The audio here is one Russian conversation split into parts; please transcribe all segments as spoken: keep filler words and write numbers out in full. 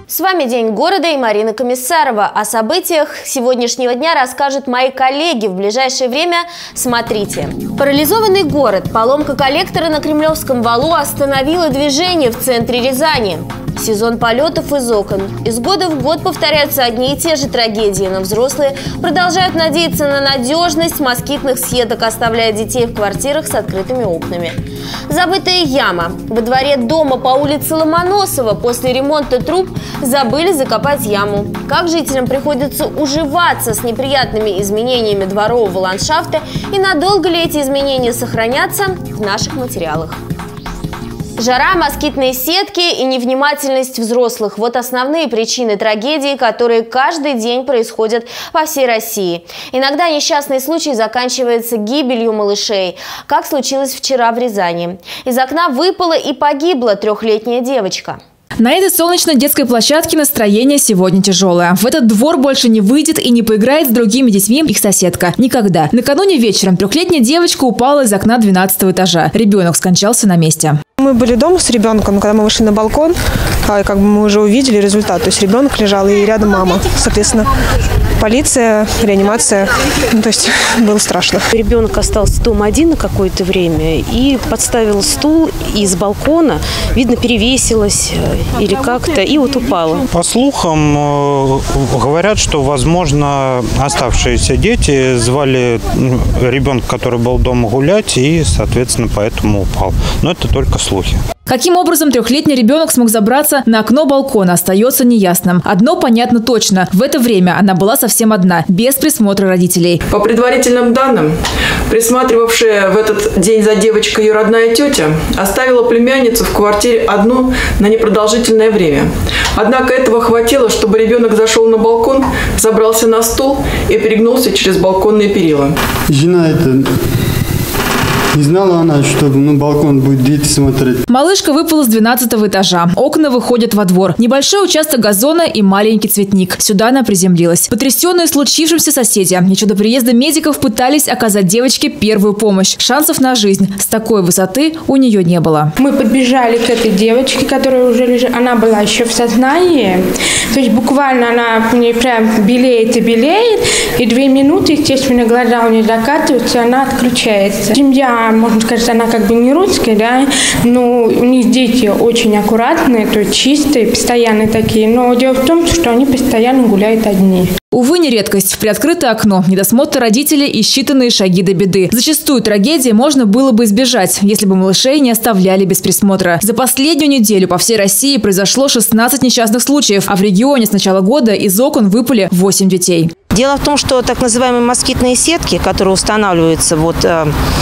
С вами День города и Марина Комиссарова. О событиях сегодняшнего дня расскажут мои коллеги. В ближайшее время смотрите. Парализованный город. Поломка коллектора на Кремлевском валу остановила движение в центре Рязани. Сезон полетов из окон. Из года в год повторяются одни и те же трагедии, но взрослые продолжают надеяться на надежность москитных сеток, оставляя детей в квартирах с открытыми окнами. Забытая яма. Во дворе дома по улице Ломоносова после ремонта труб забыли закопать яму. Как жителям приходится уживаться с неприятными изменениями дворового ландшафта и надолго ли эти изменения сохранятся, в наших материалах. Жара, москитные сетки и невнимательность взрослых – вот основные причины трагедий, которые каждый день происходят по всей России. Иногда несчастный случай заканчивается гибелью малышей, как случилось вчера в Рязани. Из окна выпала и погибла трехлетняя девочка. На этой солнечной детской площадке настроение сегодня тяжелое. В этот двор больше не выйдет и не поиграет с другими детьми их соседка. Никогда. Накануне вечером трехлетняя девочка упала из окна двенадцатого этажа. Ребенок скончался на месте. Мы были дома с ребенком, когда мы вышли на балкон, а, как бы мы уже увидели результат. То есть ребенок лежал и рядом мама. Соответственно, полиция, реанимация. Ну, то есть было страшно. Ребенок остался дома один на какое-то время и подставил стул, и с балкона, видно, перевесилась или как-то, и вот упала. По слухам, говорят, что, возможно, оставшиеся дети звали ребенка, который был дома, гулять, и, соответственно, поэтому упал. Но это только слухи. Каким образом трехлетний ребенок смог забраться на окно балкона, остается неясным. Одно понятно точно. В это время она была совсем одна, без присмотра родителей. По предварительным данным, присматривавшая в этот день за девочкой ее родная тетя оставила племянницу в квартире одну на непродолжительное время. Однако этого хватило, чтобы ребенок зашел на балкон, забрался на стул и перегнулся через балконные перила. Жена это... Не знала она, что на балкон будет дети смотреть. Малышка выпала с двенадцатого этажа. Окна выходят во двор. Небольшой участок газона и маленький цветник. Сюда она приземлилась. Потрясенные случившимся соседи еще до приезда медиков пытались оказать девочке первую помощь. Шансов на жизнь с такой высоты у нее не было. Мы подбежали к этой девочке, которая уже лежит. Она была еще в сознании. То есть буквально она у нее прям белеет и белеет. И две минуты, естественно, глаза у нее закатываются, она отключается. Семья, можно сказать, она как бы не русская, да, но у них дети очень аккуратные, то есть чистые, постоянно такие. Но дело в том, что они постоянно гуляют одни. Увы, не редкость. В приоткрытое окно, недосмотр родителей и считанные шаги до беды. Зачастую трагедии можно было бы избежать, если бы малышей не оставляли без присмотра. За последнюю неделю по всей России произошло шестнадцать несчастных случаев, а в регионе с начала года из окон выпали восемь детей. Дело в том, что так называемые москитные сетки, которые устанавливаются вот, э,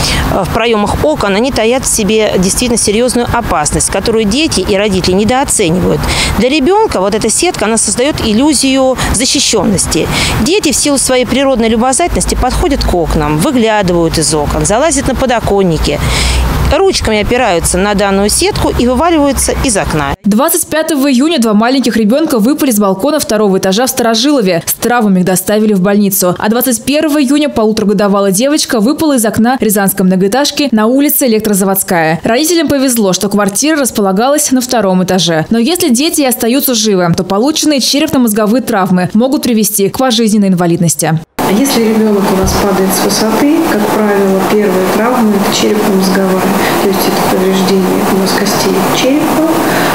в проемах окон, они таят в себе действительно серьезную опасность, которую дети и родители недооценивают. Для ребенка вот эта сетка, она создает иллюзию защищенности. Дети в силу своей природной любознательности подходят к окнам, выглядывают из окон, залазят на подоконники, ручками опираются на данную сетку и вываливаются из окна. двадцать пятого июня два маленьких ребенка выпали с балкона второго этажа в Старожилове. С травмами их доставили в больницу. А двадцать первого июня полуторагодовалая девочка выпала из окна рязанской многоэтажки на улице Электрозаводская. Родителям повезло, что квартира располагалась на втором этаже. Но если дети и остаются живы, то полученные черепно-мозговые травмы могут привести к пожизненной инвалидности. А если ребенок у нас падает с высоты, как правило, первая травма – это черепно-мозговая. То есть это повреждение у нас костей черепа,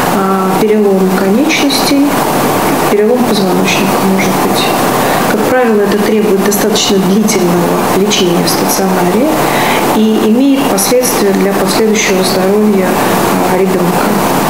перелом конечностей, перелом позвоночника может быть. Как правило, это требует достаточно длительного лечения в стационаре и имеет последствия для последующего здоровья ребенка.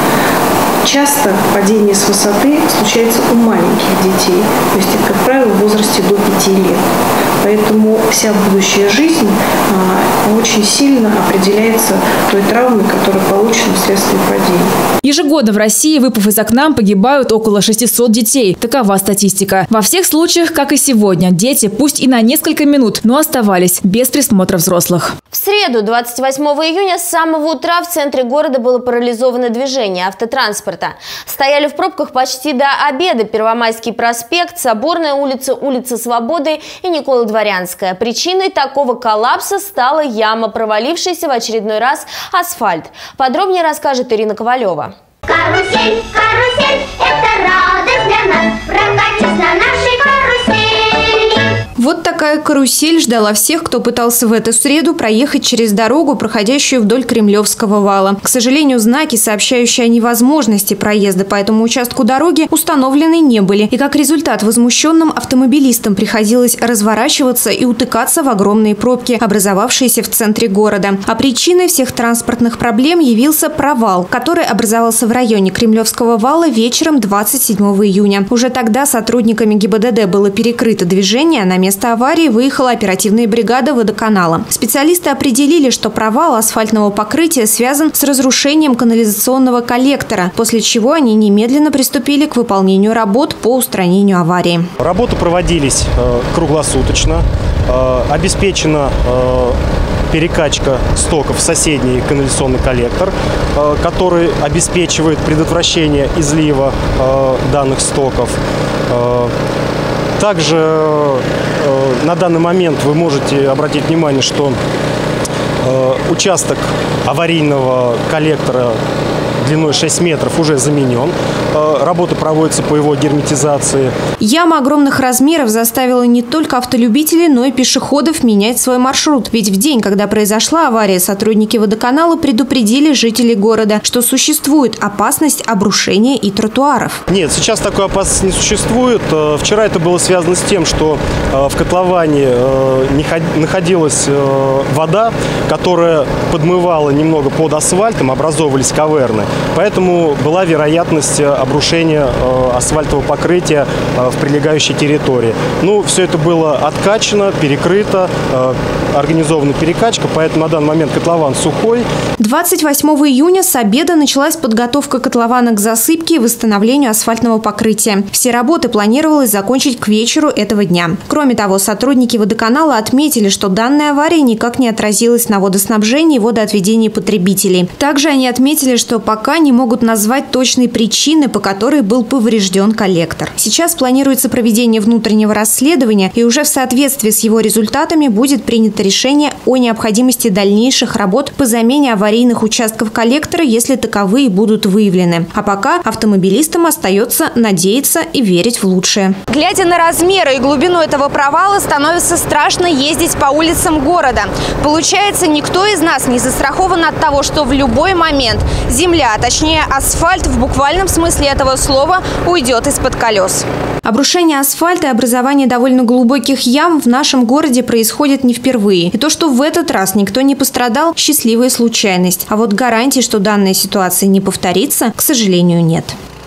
Часто падение с высоты случается у маленьких детей, то есть, как правило, в возрасте до пяти лет. Поэтому вся будущая жизнь а, очень сильно определяется той травмой, которая получена вследствие падения. Ежегодно в России, выпав из окна, погибают около шестисот детей. Такова статистика. Во всех случаях, как и сегодня, дети, пусть и на несколько минут, но оставались без присмотра взрослых. В среду, двадцать восьмого июня, с самого утра в центре города было парализовано движение автотранспорта. Стояли в пробках почти до обеда Первомайский проспект, Соборная улица, улица Свободы и Николо-Дворянская. Причиной такого коллапса стала яма, провалившаяся в очередной раз асфальт. Подробнее расскажет Ирина Ковалева. Карусель, карусель, это радость. такая карусель ждала всех, кто пытался в эту среду проехать через дорогу, проходящую вдоль Кремлевского вала. К сожалению, знаки, сообщающие о невозможности проезда по этому участку дороги, установлены не были. И как результат, возмущенным автомобилистам приходилось разворачиваться и утыкаться в огромные пробки, образовавшиеся в центре города. А причиной всех транспортных проблем явился провал, который образовался в районе Кремлевского вала вечером двадцать седьмого июня. Уже тогда сотрудниками ГИБДД было перекрыто движение, на место аварии выехала оперативная бригада водоканала. Специалисты определили, что провал асфальтного покрытия связан с разрушением канализационного коллектора, после чего они немедленно приступили к выполнению работ по устранению аварии. Работы проводились э, круглосуточно, э, обеспечена э, перекачка стоков в соседний канализационный коллектор, э, который обеспечивает предотвращение излива э, данных стоков. Э, также э, на данный момент вы можете обратить внимание, что э, участок аварийного коллектора длиной шесть метров уже заменен. Работы проводятся по его герметизации. Яма огромных размеров заставила не только автолюбителей, но и пешеходов менять свой маршрут. Ведь в день, когда произошла авария, сотрудники водоканала предупредили жителей города, что существует опасность обрушения и тротуаров. Нет, сейчас такой опасности не существует. Вчера это было связано с тем, что в котловане находилась вода, которая подмывала немного под асфальтом, образовывались каверны. Поэтому была вероятность обрушения э, асфальтового покрытия э, в прилегающей территории. Ну, все это было откачано, перекрыто, э, организована перекачка, поэтому на данный момент котлован сухой. двадцать восьмого июня с обеда началась подготовка котлована к засыпке и восстановлению асфальтного покрытия. Все работы планировалось закончить к вечеру этого дня. Кроме того, сотрудники водоканала отметили, что данная авария никак не отразилась на водоснабжении и водоотведении потребителей. Также они отметили, что пока не могут назвать точные причины, по которой был поврежден коллектор. Сейчас планируется проведение внутреннего расследования, и уже в соответствии с его результатами будет принято решение о необходимости дальнейших работ по замене аварийных участков коллектора, если таковые будут выявлены. А пока автомобилистам остается надеяться и верить в лучшее. Глядя на размеры и глубину этого провала, становится страшно ездить по улицам города. Получается, никто из нас не застрахован от того, что в любой момент земля, а точнее асфальт в буквальном смысле этого слова, уйдет из-под колес. Обрушение асфальта и образование довольно глубоких ям в нашем городе происходит не впервые. И то, что в этот раз никто не пострадал – счастливая случайность. А вот гарантий, что данная ситуация не повторится, к сожалению, нет.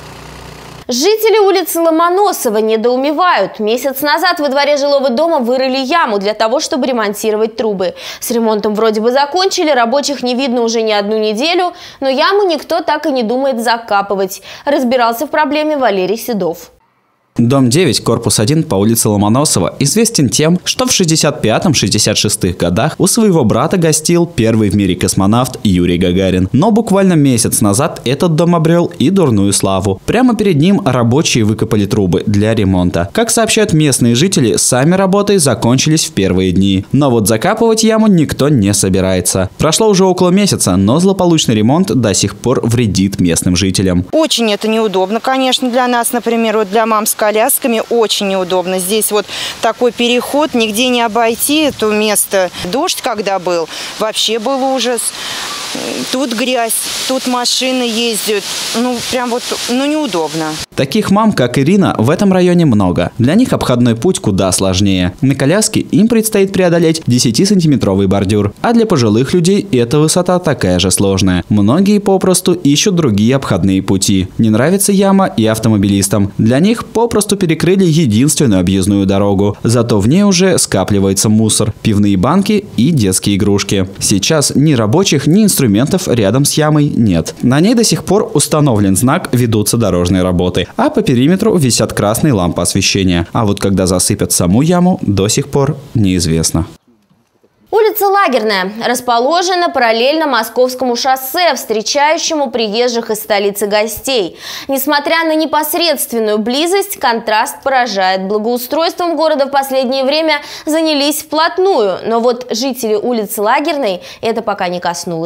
Жители улицы Ломоносова недоумевают. Месяц назад во дворе жилого дома вырыли яму для того, чтобы ремонтировать трубы. С ремонтом вроде бы закончили, рабочих не видно уже не одну неделю, но яму никто так и не думает закапывать. Разбирался в проблеме Валерий Седов. Дом девять, корпус один по улице Ломоносова известен тем, что в шестьдесят пятом — шестьдесят шестом годах у своего брата гостил первый в мире космонавт Юрий Гагарин. Но буквально месяц назад этот дом обрел и дурную славу. Прямо перед ним рабочие выкопали трубы для ремонта. Как сообщают местные жители, сами работы закончились в первые дни. Но вот закапывать яму никто не собирается. Прошло уже около месяца, но злополучный ремонт до сих пор вредит местным жителям. Очень это неудобно, конечно, для нас, например, вот для мам с колясками очень неудобно. Здесь вот такой переход, нигде не обойти это место. Дождь когда был, вообще был ужас. Тут грязь, тут машины ездят. Ну, прям вот, ну, неудобно. Таких мам, как Ирина, в этом районе много. Для них обходной путь куда сложнее. На коляске им предстоит преодолеть десятисантиметровый бордюр. А для пожилых людей эта высота такая же сложная. Многие попросту ищут другие обходные пути. Не нравится яма и автомобилистам. Для них попросту перекрыли единственную объездную дорогу. Зато в ней уже скапливается мусор, пивные банки и детские игрушки. Сейчас ни рабочих, ни инструментов рядом с ямой нет. На ней до сих пор установлен знак «Ведутся дорожные работы», а по периметру висят красные лампы освещения. А вот когда засыпят саму яму, до сих пор неизвестно. Улица Лагерная расположена параллельно Московскому шоссе, встречающему приезжих из столицы гостей. Несмотря на непосредственную близость, контраст поражает. Благоустройством города в последнее время занялись вплотную, но вот жители улицы Лагерной это пока не коснулось.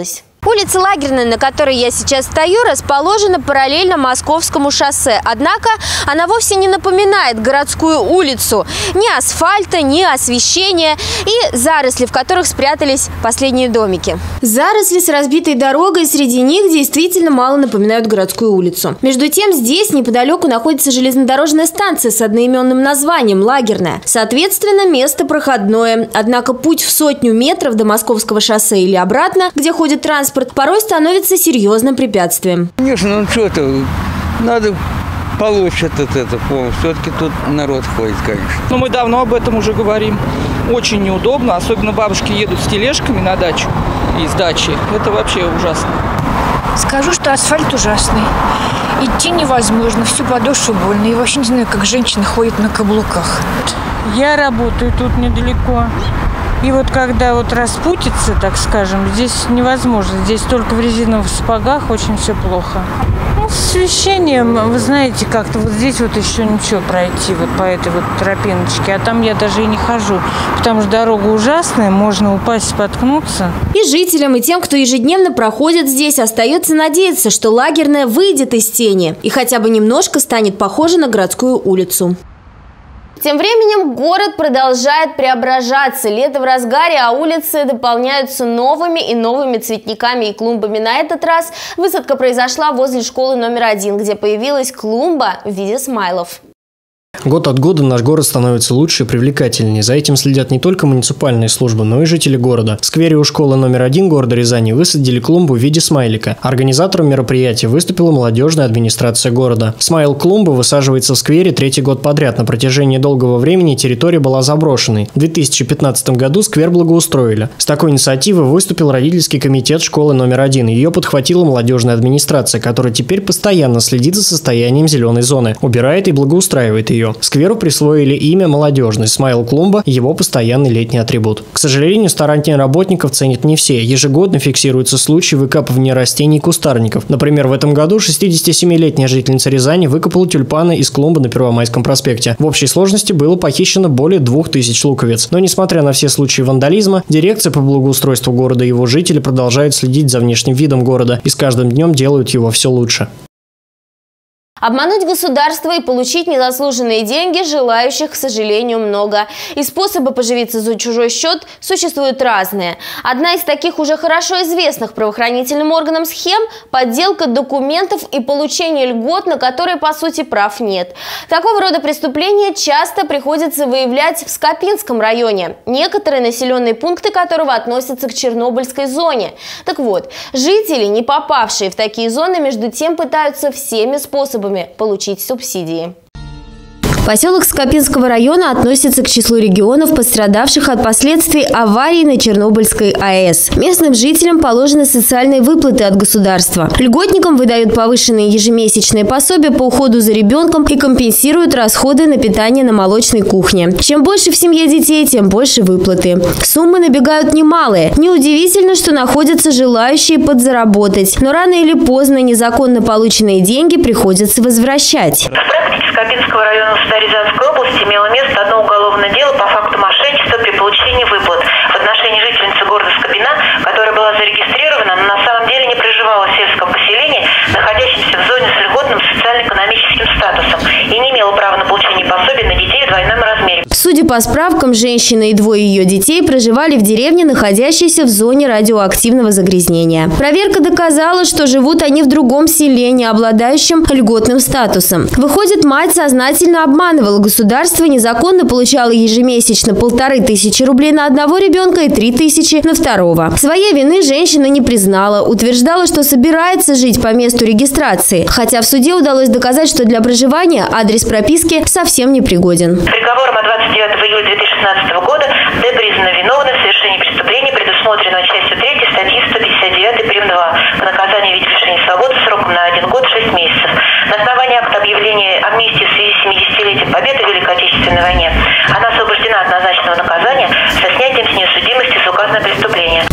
Улица Лагерная, на которой я сейчас стою, расположена параллельно Московскому шоссе. Однако она вовсе не напоминает городскую улицу. Ни асфальта, ни освещения и заросли, в которых спрятались последние домики. Заросли с разбитой дорогой, среди них действительно мало напоминают городскую улицу. Между тем, здесь неподалеку находится железнодорожная станция с одноименным названием «Лагерная». Соответственно, место проходное. Однако путь в сотню метров до Московского шоссе или обратно, где ходит транспорт, порой становится серьезным препятствием. Конечно, ну что-то, надо получше от этого. Все-таки тут народ ходит, конечно. Но мы давно об этом уже говорим. Очень неудобно, особенно бабушки едут с тележками на дачу и с дачи. Это вообще ужасно. Скажу, что асфальт ужасный. Идти невозможно, всю подошву больно. И вообще не знаю, как женщины ходят на каблуках. Я работаю тут недалеко. И вот когда вот распутится, так скажем, здесь невозможно. Здесь только в резиновых сапогах очень все плохо. Ну, с освещением, вы знаете, как-то вот здесь вот еще ничего пройти, вот по этой вот тропиночке. А там я даже и не хожу, потому что дорога ужасная, можно упасть, споткнуться. И жителям, и тем, кто ежедневно проходит здесь, остается надеяться, что Лагерная выйдет из тени и хотя бы немножко станет похожа на городскую улицу. Тем временем город продолжает преображаться. Лето в разгаре, а улицы дополняются новыми и новыми цветниками и клумбами. На этот раз высадка произошла возле школы номер один, где появилась клумба в виде смайлов. Год от года наш город становится лучше и привлекательнее. За этим следят не только муниципальные службы, но и жители города. В сквере у школы номер один города Рязани высадили клумбу в виде смайлика. Организатором мероприятия выступила молодежная администрация города. Смайл клумбы высаживается в сквере третий год подряд. На протяжении долгого времени территория была заброшенной. В две тысячи пятнадцатом году сквер благоустроили. С такой инициативой выступил родительский комитет школы номер один. Ее подхватила молодежная администрация, которая теперь постоянно следит за состоянием зеленой зоны, убирает и благоустраивает ее. Скверу присвоили имя «Молодежный». Смайл-клумба – его постоянный летний атрибут. К сожалению, старания работников ценят не все. Ежегодно фиксируются случаи выкапывания растений и кустарников. Например, в этом году шестидесятисемилетняя жительница Рязани выкопала тюльпаны из клумбы на Первомайском проспекте. В общей сложности было похищено более двух тысяч луковиц. Но несмотря на все случаи вандализма, дирекция по благоустройству города и его жители продолжают следить за внешним видом города и с каждым днем делают его все лучше. Обмануть государство и получить незаслуженные деньги желающих, к сожалению, много. И способы поживиться за чужой счет существуют разные. Одна из таких уже хорошо известных правоохранительным органам схем – подделка документов и получение льгот, на которые, по сути, прав нет. Такого рода преступления часто приходится выявлять в Скопинском районе, некоторые населенные пункты которого относятся к Чернобыльской зоне. Так вот, жители, не попавшие в такие зоны, между тем пытаются всеми способами получить субсидии. Поселок Скопинского района относится к числу регионов, пострадавших от последствий аварии на Чернобыльской АЭС. Местным жителям положены социальные выплаты от государства. Льготникам выдают повышенные ежемесячные пособия по уходу за ребенком и компенсируют расходы на питание на молочной кухне. Чем больше в семье детей, тем больше выплаты. Суммы набегают немалые. Неудивительно, что находятся желающие подзаработать. Но рано или поздно незаконно полученные деньги приходится возвращать. Скопинского района Рязанской области имело место одно уголовное дело по факту мошенничества при получении выплат в отношении жительницы города Скопина, которая была зарегистрирована, но на самом деле не проживала в сельском поселении, находящемся в зоне с льготным социально-экономическим статусом, и не имела права на получение пособий на детей в двойном размере. Судя по справкам, женщина и двое ее детей проживали в деревне, находящейся в зоне радиоактивного загрязнения. Проверка доказала, что живут они в другом селе, не обладающем льготным статусом. Выходит, мать сознательно обманывала государство, незаконно получала ежемесячно полторы тысячи рублей на одного ребенка и три тысячи на второго. Своей вины женщина не признала, утверждала, что собирается жить по месту регистрации, хотя в суде удалось доказать, что для проживания адрес прописки совсем не пригоден. Приговором от двадцать девятого июля две тысячи шестнадцатого года Д признана виновной в совершении преступления, предусмотренного частью третьей статьи сто пятьдесят девять прим. два по наказанию в виде лишения свободы сроком на один год шесть месяцев. На основании акта объявления амнистии в связи с семидесятилетием победы в Великой Отечественной войне она освобождена от назначенного наказания со снятием с нее судимости за указанное преступление.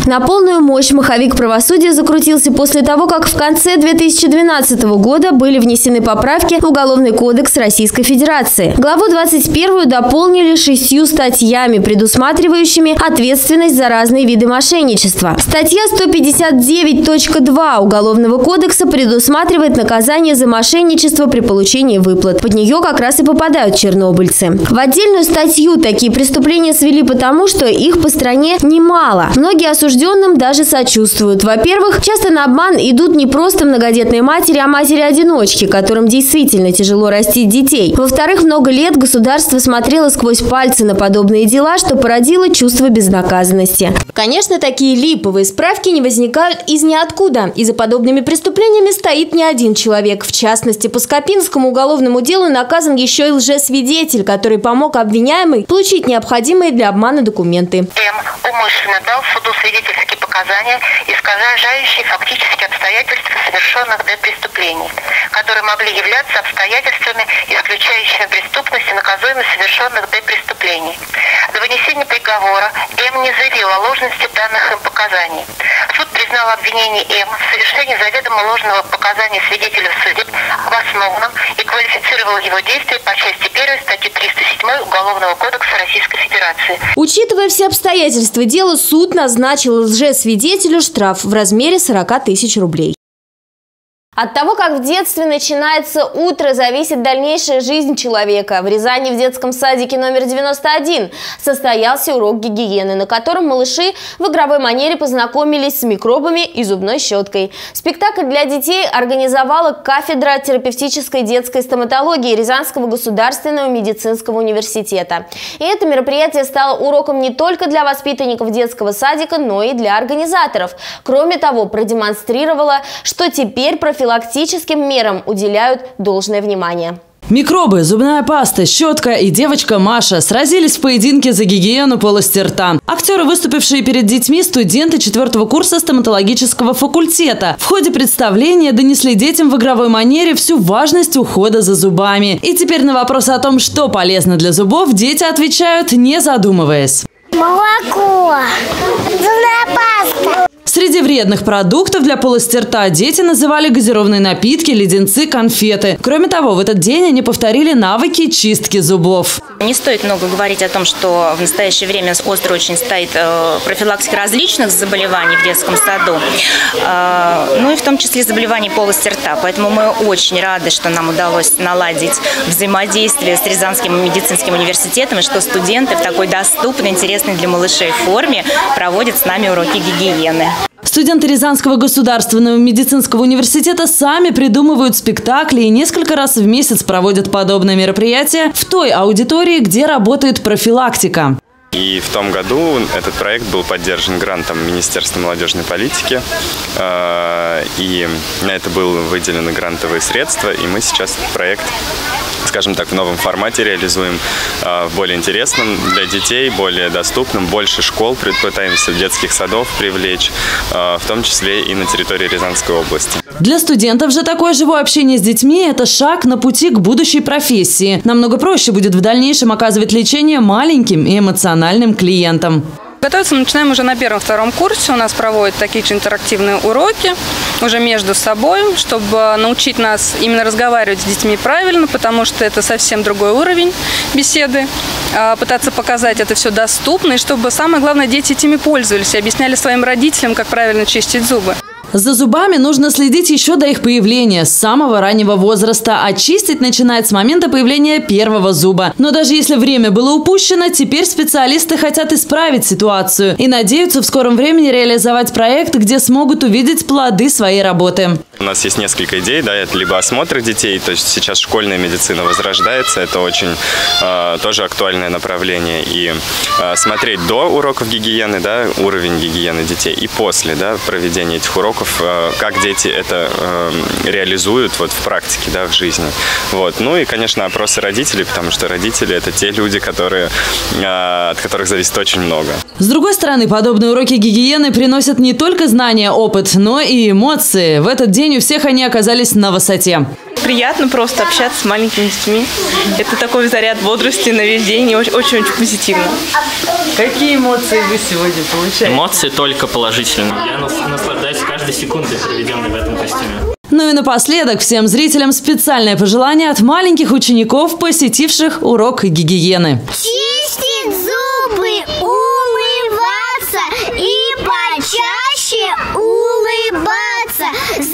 На полную мощь маховик правосудия закрутился после того, как в конце две тысячи двенадцатого года были внесены поправки в Уголовный кодекс Российской Федерации. Главу двадцать первую дополнили шестью статьями, предусматривающими ответственность за разные виды мошенничества. Статья сто пятьдесят девять точка два Уголовного кодекса предусматривает наказание за мошенничество при получении выплат. Под нее как раз и попадают чернобыльцы. В отдельную статью такие преступления свели потому, что их по стране немало. Многие осужденным даже сочувствуют. Во-первых, часто на обман идут не просто многодетные матери, а матери-одиночки, которым действительно тяжело растить детей. Во-вторых, много лет государство смотрело сквозь пальцы на подобные дела, что породило чувство безнаказанности. Конечно, такие липовые справки не возникают из ниоткуда. И за подобными преступлениями стоит не один человек. В частности, по Скопинскому уголовному делу наказан еще и лжесвидетель, который помог обвиняемой получить необходимые для обмана документы. М умышленно дал суду свидетельские показания, искажающие фактически обстоятельства совершенных до преступлений, которые могли являться обстоятельствами, исключающими преступность и наказуемость совершенных до преступлений. До вынесения приговора М не заявил о ложности данных им показаний. Суд признал обвинение М в совершении заведомо ложного показания свидетеля в суде обоснованным и квалифицировал его действия по части первой статьи триста седьмой Уголовного кодекса Российской Федерации. Учитывая все обстоятельства дела, суд назначил лжесвидетелю штраф в размере сорока тысяч рублей. От того, как в детстве начинается утро, зависит дальнейшая жизнь человека. В Рязани в детском садике номер девяносто один состоялся урок гигиены, на котором малыши в игровой манере познакомились с микробами и зубной щеткой. Спектакль для детей организовала кафедра терапевтической детской стоматологии Рязанского государственного медицинского университета. И это мероприятие стало уроком не только для воспитанников детского садика, но и для организаторов. Кроме того, продемонстрировало, что теперь профилактика профилактическим мерам уделяют должное внимание. Микробы, зубная паста, щетка и девочка Маша сразились в поединке за гигиену полости рта. Актеры, выступившие перед детьми, студенты четвертого курса стоматологического факультета. В ходе представления донесли детям в игровой манере всю важность ухода за зубами. И теперь на вопрос о том, что полезно для зубов, дети отвечают, не задумываясь. Молоко, зубная паста. Среди вредных продуктов для полости рта дети называли газированные напитки, леденцы, конфеты. Кроме того, в этот день они повторили навыки чистки зубов. Не стоит много говорить о том, что в настоящее время остро очень стоит э, профилактика различных заболеваний в детском саду, э, ну и в том числе заболеваний полости рта. Поэтому мы очень рады, что нам удалось наладить взаимодействие с Рязанским медицинским университетом, и что студенты в такой доступной, интересной для малышей форме проводят с нами уроки гигиены. Студенты Рязанского государственного медицинского университета сами придумывают спектакли и несколько раз в месяц проводят подобные мероприятия в той аудитории, где работает профилактика. И в том году этот проект был поддержан грантом Министерства молодежной политики. И на это были выделены грантовые средства. И мы сейчас этот проект, скажем так, в новом формате реализуем, более интересным для детей, более доступным. Больше школ пытаемся в детских садов привлечь, в том числе и на территории Рязанской области. Для студентов же такое живое общение с детьми – это шаг на пути к будущей профессии. Намного проще будет в дальнейшем оказывать лечение маленьким и эмоциональным клиентам. Готовиться мы начинаем уже на первом-втором курсе. У нас проводят такие же интерактивные уроки уже между собой, чтобы научить нас именно разговаривать с детьми правильно, потому что это совсем другой уровень беседы. Пытаться показать это все доступно, и чтобы, самое главное, дети этими пользовались и объясняли своим родителям, как правильно чистить зубы. За зубами нужно следить еще до их появления, с самого раннего возраста, а чистить начинает с момента появления первого зуба. Но даже если время было упущено, теперь специалисты хотят исправить ситуацию и надеются в скором времени реализовать проект, где смогут увидеть плоды своей работы. У нас есть несколько идей, да, это либо осмотр детей, то есть сейчас школьная медицина возрождается, это очень э, тоже актуальное направление, и э, смотреть до уроков гигиены, да, уровень гигиены детей, и после, да, проведения этих уроков уроков, как дети это реализуют вот в практике, да, в жизни. Вот. Ну и, конечно, опросы родителей, потому что родители – это те люди, которые, от которых зависит очень много. С другой стороны, подобные уроки гигиены приносят не только знания, опыт, но и эмоции. В этот день у всех они оказались на высоте. Приятно просто общаться с маленькими детьми. Это такой заряд бодрости на весь день и очень-очень позитивно. Какие эмоции вы сегодня получаете? Эмоции только положительные. Я наслаждаюсь каждой секундой, проведенной в этом костюме. Ну и напоследок всем зрителям специальное пожелание от маленьких учеников, посетивших урок гигиены. Чистить зубы, умываться и почаще улыбаться,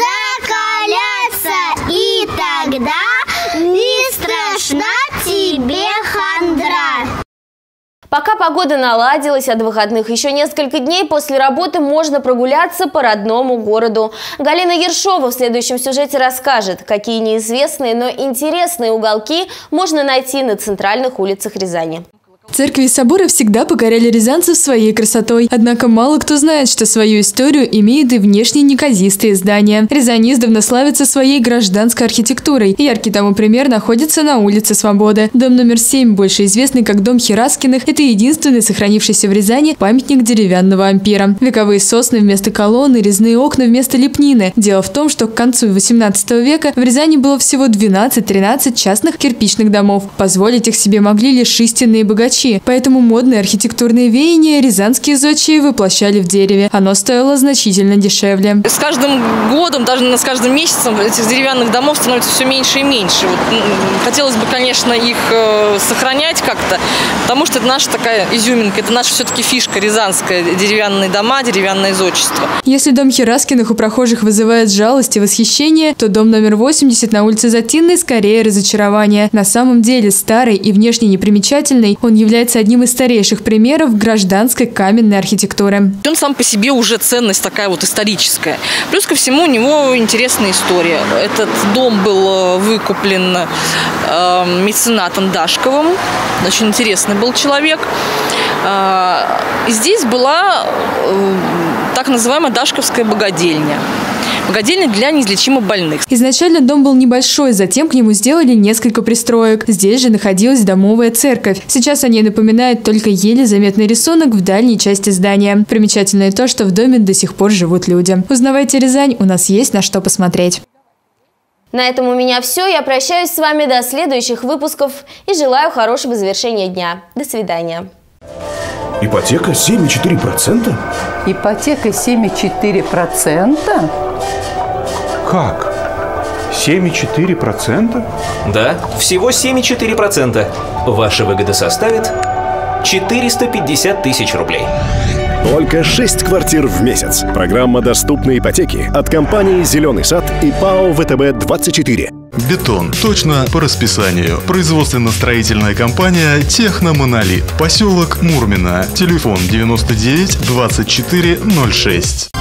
закаляться, и тогда не страшна тебе хандра. Пока погода наладилась, а до выходных еще несколько дней, после работы можно прогуляться по родному городу. Галина Ершова в следующем сюжете расскажет, какие неизвестные, но интересные уголки можно найти на центральных улицах Рязани. Церкви и соборы всегда покоряли рязанцев своей красотой. Однако мало кто знает, что свою историю имеют и внешне неказистые здания. Рязань издавна славится своей гражданской архитектурой. Яркий тому пример находится на улице Свободы. Дом номер семь, больше известный как дом Хераскиных, это единственный сохранившийся в Рязани памятник деревянного ампира. Вековые сосны вместо колонны, резные окна вместо лепнины. Дело в том, что к концу восемнадцатого века в Рязани было всего двенадцать-тринадцать частных кирпичных домов. Позволить их себе могли лишь истинные богачи. Поэтому модные архитектурные веяния рязанские зодчие воплощали в дереве. Оно стоило значительно дешевле. С каждым годом, даже с каждым месяцем этих деревянных домов становится все меньше и меньше. Вот, хотелось бы, конечно, их э, сохранять как-то, потому что это наша такая изюминка, это наша все-таки фишка рязанская. Деревянные дома, деревянное зодчество. Если дом Хераскиных у прохожих вызывает жалость и восхищение, то дом номер восемьдесят на улице Затинной скорее разочарование. На самом деле старый и внешне непримечательный, он является одним из старейших примеров гражданской каменной архитектуры. Он сам по себе уже ценность такая вот историческая. Плюс ко всему у него интересная история. Этот дом был выкуплен э, меценатом Дашковым. Очень интересный был человек. Э, здесь была э, так называемая Дашковская богадельня. Богадельня для неизлечимо больных. Изначально дом был небольшой, затем к нему сделали несколько пристроек. Здесь же находилась домовая церковь. Сейчас о ней напоминает только еле заметный рисунок в дальней части здания. Примечательно и то, что в доме до сих пор живут люди. Узнавайте Рязань, у нас есть на что посмотреть. На этом у меня все. Я прощаюсь с вами до следующих выпусков и желаю хорошего завершения дня. До свидания. Ипотека семь и четыре десятых процента? Ипотека семь и четыре десятых процента? Как? семь и четыре десятых процента? Да, всего семь и четыре десятых процента. Ваша выгода составит четыреста пятьдесят тысяч рублей. Только шесть квартир в месяц. Программа доступной ипотеки от компании «Зеленый сад» и ПАО ВТБ двадцать четыре. Бетон. Точно по расписанию. Производственно-строительная компания «Техномонолит». Поселок Мурмино. Телефон девяносто девять двадцать четыре ноль шесть.